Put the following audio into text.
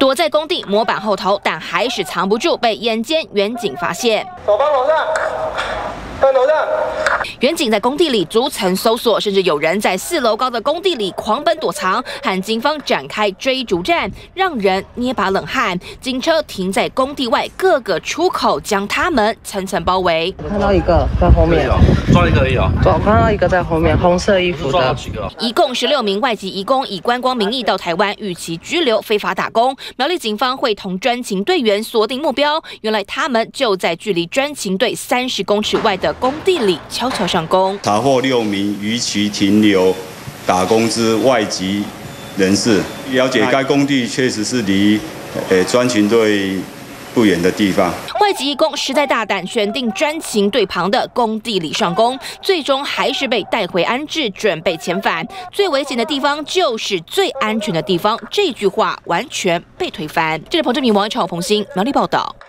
躲在工地模板后头，但还是藏不住，被眼尖远警发现。 手帮楼上，帮楼上。 远警在工地里逐层搜索，甚至有人在4楼高的工地里狂奔躲藏，和警方展开追逐战，让人捏把冷汗。警车停在工地外各个出口，将他们层层包围。 看到一个在后面， 抓一个而已哦。 我看到一个在后面，红色衣服的。 一共16名外籍移工以观光名义到台湾，逾期居留非法打工。苗栗警方会同专勤队员锁定目标，原来他们就在距离专勤队30公尺外的工地里悄悄上工。 查获6名逾期停留打工之外籍人士，了解该工地确实是离专勤队不远的地方。 外籍移工实在大胆，选定专勤队旁的工地里上工，最终还是被带回安置，准备遣返。最危险的地方就是最安全的地方，这句话完全被推翻。这是彭志明、王一超、彭鑫苗栗报道。